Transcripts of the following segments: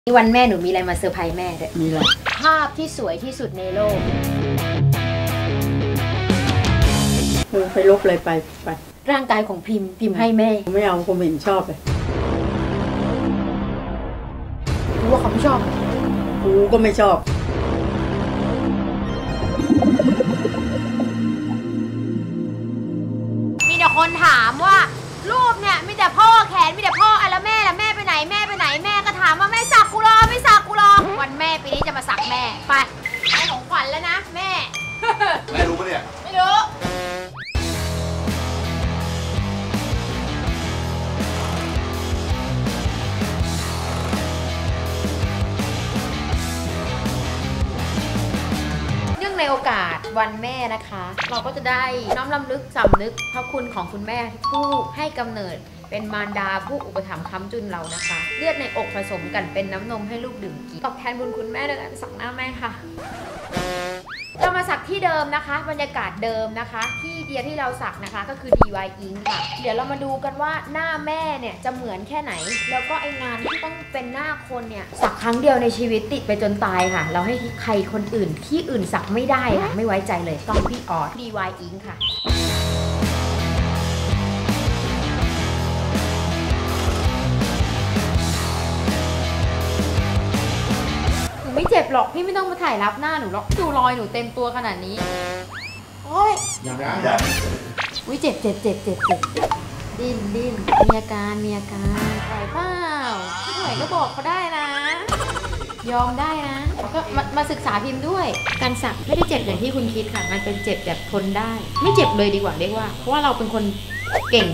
วันแม่หนูมีอะไรมาเซอร์ไพรส์แม่ด้วยมีอะไรภาพที่สวยที่สุดในโลกไปลบเลยไปร่างกายของพิมพ์ให้แม่ไม่เอาผมเห็นชอบเลยรู้ว่าเขาไม่ชอบกูก็ไม่ชอบมีแต่คนถามว่ารูปเนี่ยมีแต่พ่อแขนมีแต่พ่อแล้วแม่ล่ะแม่ไปไหนแม่ไปไหนแม่ก็ถามว่าแม่สักกูรอไม่สักกูรอวันแม่ปีนี้จะมาสักแม่ไปให้ของขวัญแล้วนะแม่แม่รู้ปะเนี่ยไม่รู้ในโอกาสวันแม่นะคะเราก็จะได้น้อมรำลึกสำนึกพระคุณของคุณแม่ผู้ให้กำเนิดเป็นมารดาผู้อุปถัมภ์ค้ำจุนเรานะคะเลือดในอกผสมกันเป็นน้ำนมให้ลูกดื่มกินตอบแทนบุญคุณแม่ด้วยการสักหน้าแม่ค่ะเรามาสักที่เดิมนะคะบรรยากาศเดิมนะคะที่เดียวที่เราสักนะคะก็คือ DY Ink ค่ะเดี๋ยวเรามาดูกันว่าหน้าแม่เนี่ยจะเหมือนแค่ไหนแล้วก็ไองานที่ต้องเป็นหน้าคนเนี่ยสักครั้งเดียวในชีวิตติดไปจนตายค่ะเราให้ใครคนอื่นที่อื่นสักไม่ได้ค่ะไม่ไว้ใจเลยต้องพี่ออส DY Ink ค่ะไม่เจ็บหรอกพี่ไม่ต้องมาถ่ายรับหน้าหนูหรอกดูรอยหนูเต็มตัวขนาดนี้โอ้ยยังอุ้ยเจ็บดิ้นมีอาการไหวเปล่าไม่ไหวก็บอกเขาได้นะยอมได้นะก็มาศึกษาพิมพ์ด้วยการสักไม่ได้เจ็บอย่างที่คุณคิดค่ะมันเป็นเจ็บแบบทนได้ไม่เจ็บเลยดีกว่าเรียกว่าเพราะว่าเราเป็นคนเก่งไง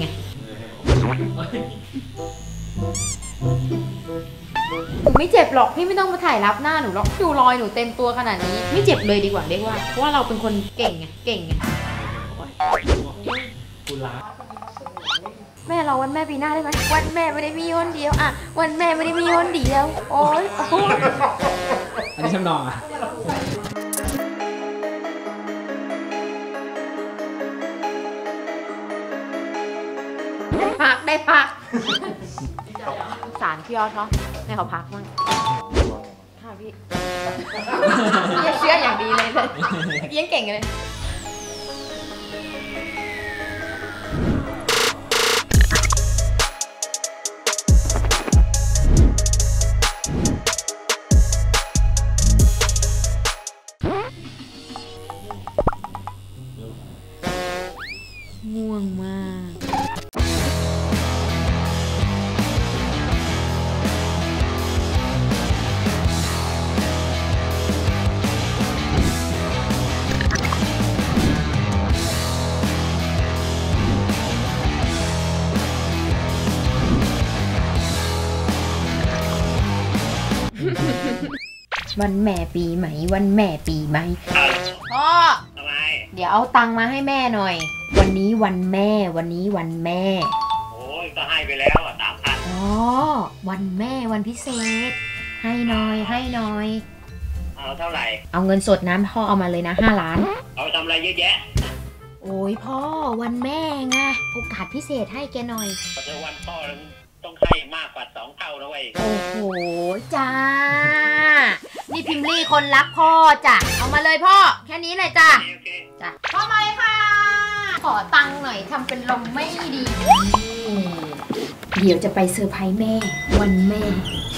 หนูไม่เจ็บหรอกพี่ไม่ต้องมาถ่ายรับหน้าหนูหรอกดูรอยหนูเต็มตัวขนาดนี้ไม่เจ็บเลยดีกว่าเรียกว่าเพราะว่าเราเป็นคนเก่งไงแม่เราวันแม่ปีหน้าได้ไหมวันแม่ไม่ได้มีคนเดียวอะวันแม่ไม่ได้มีคนเดียวโอ๊ยอันนี้ทำนองอะได้พักสารพี่ยอดเขาให้เขาพักมั่งค่ะพี่เชื่ออย่างดีเลยยังเก่งเลยง่วงมากวันแม่ปีใหม่วันแม่ปีใหม่พ่อทำไมเดี๋ยวเอาตังค์มาให้แม่หน่อยวันนี้วันแม่วันแม่โอ้ยก็ให้ไปแล้วอ่ะ3,000 อ๋อวันแม่วันพิเศษให้หน่อยเอาเท่าไหร่เอาเงินสดนะพ่อเอามาเลยนะ5 ล้านเอาทำอะไรเยอะแยะโอ้ยพ่อวันแม่ไงโอกาสพิเศษให้แกหน่อยแต่วันพ่อต้องให้มากกว่า2 เท่านะเว้ยโอ้โหจ้านี่พิมลี่คนรักพ่อจ้ะเอามาเลยพ่อแค่นี้เลยจ้ะจ้ะพ่อมาเลยค่ะขอตังค์หน่อยทำเป็นลมไม่ดีเดี๋ยวจะไปเซอร์ไพรส์แม่วันแม่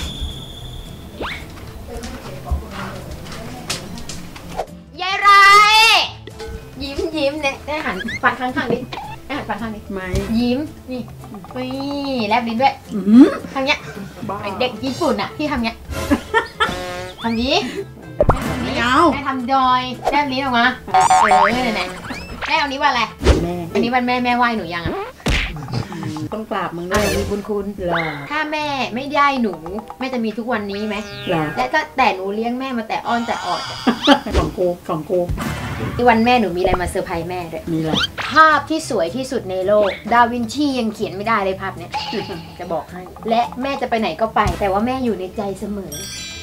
ยายไรยิ้มเนี่ยได้หันฟันข้างๆดิได้หันฟันข้างดิไม่ยิ้มนี่แลบลิ้นด้วยทำเงี้ยเด็กญี่ปุ่นอ่ะพี่ทำเงี้ยทำดีไม่เอาให้ทำดอยแลบลิ้นออกมาไหนแม่วันนี้วันอะไรแม่วันนี้วันแม่ไหว้หนูยังอ่ะต้องกราบมึงด้วยมีบุญคุณถ้าแม่ไม่ได้หนูแม่จะมีทุกวันนี้ไหมและแต่หนูเลี้ยงแม่มาแต่อ้อนแต่ออดของกูวันแม่หนูมีอะไรมาเซอร์ไพรส์แม่ด้วยมีอะไรภาพที่สวยที่สุดในโลกดาวินชียังเขียนไม่ได้เลยภาพเนี้ยจะบอกให้และแม่จะไปไหนก็ไปแต่ว่าแม่อยู่ในใจเสมอ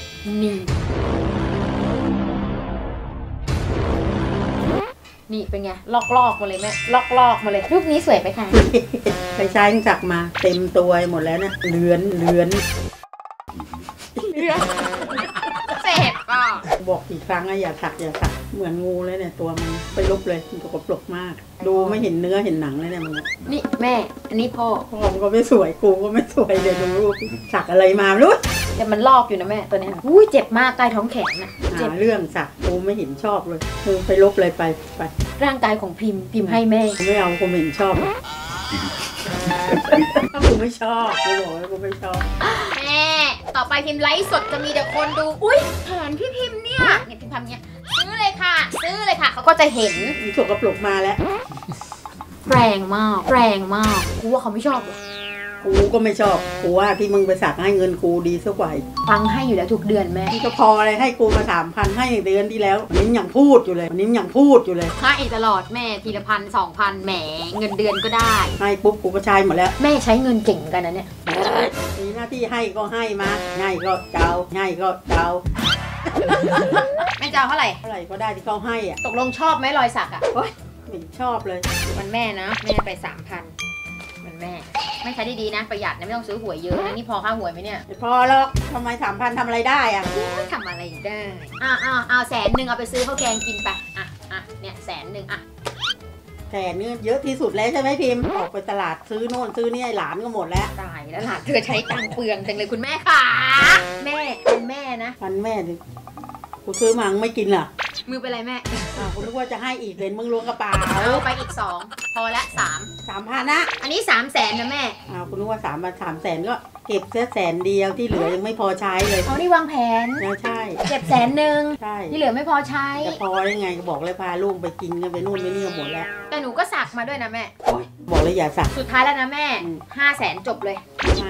นี่เป็นไงลอกมาเลยแม่ลอกมาเลยรูปนี้สวยไปค่ะไปใช้จักมาเต็มตัวหมดแล้วนะเลือนรื่องเสพก็บอกกี่ครั้งอะอย่าสักอย่าสักเหมือนงูเลยเนี่ยตัวมันไปลบเลยมันสกปรกมาก ดูไม่เห็นเนื้อเห็นหนังเลยเนี่ยมันนี่แม่ อันนี้พ่อพ่อมันก็ไม่สวยกูก็ไม่สวยเดี๋ยวดูรูปสักอะไรมาไม่รู้แต่มันลอกอยู่นะแม่ตัวเนี้ยอุ้ยเจ็บมากใต้ท้องแขนน่ะเจ็บหาเรื่องสักกูไม่เห็นชอบเลยกูไปลบเลยไปร่างกายของพิมพ์ให้แม่กูไม่เอากูไม่เห็นชอบถ้ากูไม่ชอบกูบอกแล้วกูไม่ชอบแม่ต่อไปพิมพ์ไลฟ์สดจะมีแต่คนดูอุ้ยแขนพี่พิมพ์เนี่ยพิมพ์ทำเนี้ยซื้อเลยค่ะเขาก็จะเห็นมีสกปรกมาแล้วแรงมากกูว่าเขาไม่ชอบหรอกกูก็ไม่ชอบกูว่าที่มึงไปสักให้เงินกูดีสักกว่าฟังให้อยู่แล้วทุกเดือนแม่ที่ก็พออะไรให้กูมา3,000ให้เดือนที่แล้ววันนี้ยังพูดอยู่เลยวันนี้ยังพูดอยู่เลยให้ตลอดแม่ทีละ1,000 2,000แหมเงินเดือนก็ได้ให้ปุ๊บกูก็ใช้หมดแล้วแม่ใช้เงินเก่งกันนะเนี่ยมีหน้าที่ให้ก็ให้มาให้ก็เจ้าให้ก็เจ้าแม่จะเอาเท่าไหร่เท่าไหร่ก็ได้ที่เขาให้อ่ะตกลงชอบไหมรอยสักอ่ะไม่ชอบเลยมันแม่นะแม่ไป 3,000มันแม่ใช้ดีๆนะประหยัดนะไม่ต้องซื้อหวยเยอะนะนี่พอค่าหวยไหมเนี่ยไม่พอหรอกทำไม3,000ทำอะไรได้อ่ะทำอะไรได้เอา100,000เอาไปซื้อข้าวแกงกินไปเนี่ย100,000 แต่เนื้อเยอะที่สุดแล้วใช่ไหมพิมพ์ออกไปตลาดซื้อโน่นซื้อนี่ไอ้หลานก็หมดแล้วตายแล้วหลานเธอใช้ตังค์เปลืองจังเลยคุณแม่ค่ะแม่เป็นแม่นะพันแม่ดิกูซื้อมาไม่กินเหรอมือเป็นไรแม่กูนึกว่าจะให้อีกเลยมึงล้วงกระเป๋าเอาไปอีก2พอละ3 3,000นะอันนี้300,000นะแม่กูนึกว่า3,000 ก็เก็บแค่100,000ที่เหลือยังไม่พอใช้เลยเอานี่วางแผนนะใช่เก็บ100,000 ใช่ที่เหลือไม่พอใช้จะพอได้ไงบอกเลยพาลูกไปกินกันไปนู่นไปนี่กันหมดแล้วแต่หนูก็สักมาด้วยนะแม่บอกเลยอย่าสักสุดท้ายแล้วนะแม่ 500,000จบเลยมา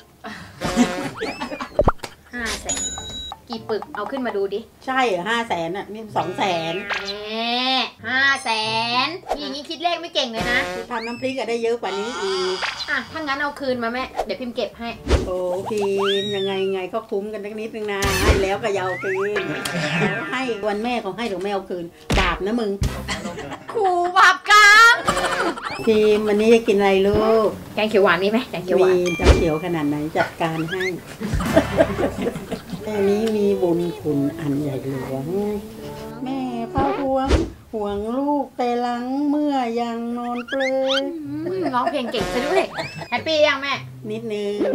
500,000กี่ปึกเอาขึ้นมาดูดิใช่เหรอ500,000อ่ะนี่200,000 แหม500,000อย่างนี้คิดเลขไม่เก่งเลยนะทำน้ำพริกก็ได้เยอะกว่านี้อีกถ้างั้นเอาคืนมาแม่ เดี๋ยวพิมพ์เก็บให้โอ้พิมยังไงก็คุ้มกันสักนิดนึงนะให้แล้วก็อยาวคืนให้วันแม่ของให้หรือไม่เอาคืนบาปนะมึงครูบาปกรรมพิมวันนี้จะกินอะไรลูกแกงเขียวหวานมีไหมแกงเขียวหวานมีจะเขียวขนาดไหนจัดการให้แม่นี้มีบุญคุณอันใหญ่หลวงแม่พ่อห่วงลูกแต่หลังเมื่อยังนอนเปลยร้องเพลงเก่งซะด้วยแฮปปี้ยังแม่นิดนึง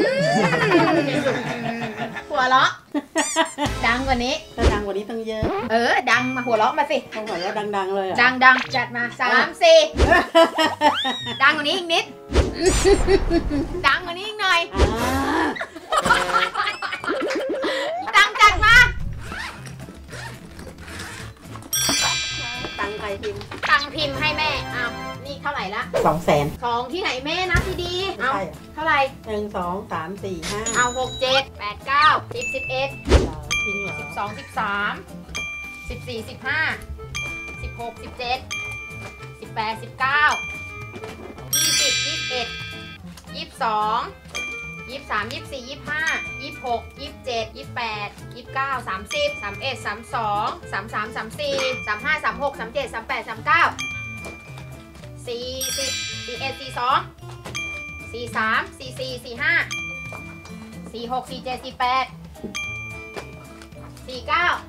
หัวเราะดังกว่านี้ถ้าดังกว่านี้ต้องเยอะดังมาหัวเราะมาสิต้องบอกว่าดังๆเลยอ่ะดังจัดมา3 4ดังกว่านี้อีกนิด ดังกว่านี้อีกหน่อย ดังจัดมาตังใครพิมพ์ตังพิมพ์ให้แม่เอานี่เท่าไหร่ละ 200,000 2ที่ไหนแม่นับดีๆเอาใช่เท่าไหร่ 1 2 3 4 5 เอา6 7 8 9 10 11 จริงเหรอ 12 13 14 15 16 17 18 19 20 21 22 23 24 25 26 27 28 29 30 31 32 33 34 35 36 37 38 39 40 41 42 43 44 45 46 47 48 49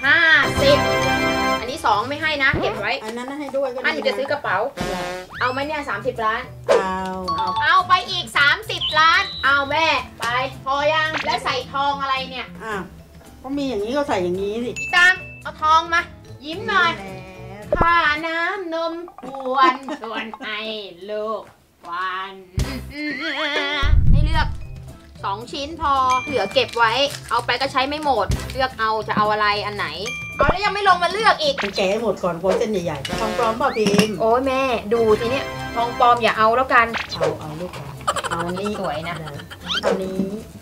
50อันนี้2ไม่ให้นะเก็บไว้อันนั้นให้ด้วยก็ดีหนูจะซื้อกระเป๋าเอาไหมเนี่ย30 ล้านเอาไปอีก30 ล้าน เอาแม่ไปพอยังแล้วใส่ทองอะไรเนี่ยก็มีอย่างนี้ก็ใส่อย่างนี้สิอีตังเอาทองมา ยิ้มหน่อยค่าน้ำนมควรให้ลูกวันให้เลือก2 ชิ้นพอเหลือเก็บไว้เอาไปก็ใช้ไม่หมดเลือกเอาจะเอาอะไรอันไหนเอาแล้วยังไม่ลงมาเลือกอีกมันแกะให้หมดก่อนโพสเส้นใหญ่ๆทองปลอมเปล่าพิมพ์โอ้ยแม่ดูทีเนี้ยทองปลอมอย่าเอาแล้วกันเอาลูกเอาอันนี้นี้สวยนะเอานี้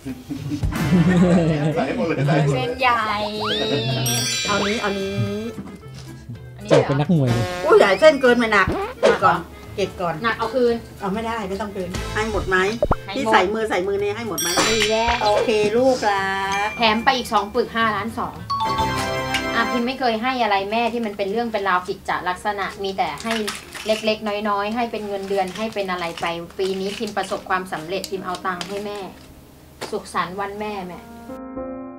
ใส่หมดเลยใส่หมดเส้นใหญ่เอานี้อันนี้เจ็บเป็นนักมวยเลยอุ้ยใหญ่เส้นเกินไปหนักเก็บก่อนเก็บก่อนหนักเอาคืนเอาไม่ได้ไม่ต้องเกินให้หมดไหมให้ที่หมดใส่มือเนี่ยให้หมดไหมดีแล้วโอเคลูกรักแถมไปอีก2 ปึก5 ล้าน 2พิมไม่เคยให้อะไรแม่ที่มันเป็นเรื่องเป็นราวกิจจลักษณะมีแต่ให้เล็กๆน้อยๆให้เป็นเงินเดือนให้เป็นอะไรไปปีนี้พิมประสบความสำเร็จพิมเอาตังค์ให้แม่ สุขสันต์วันแม่แม่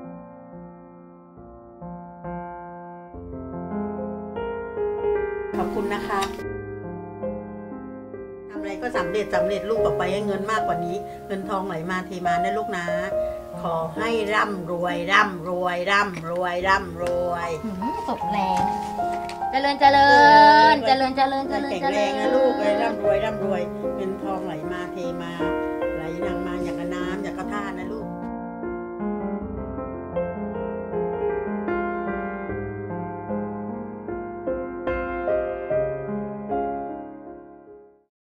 ตกแรงเจริญเจริญเจริญเจริญเจริญแข็งเจแรริญงนะลูกเลยร่ำรวยร่ำรวยเงินทองไหลมาเทมาไหลนางมาอย่างนั้น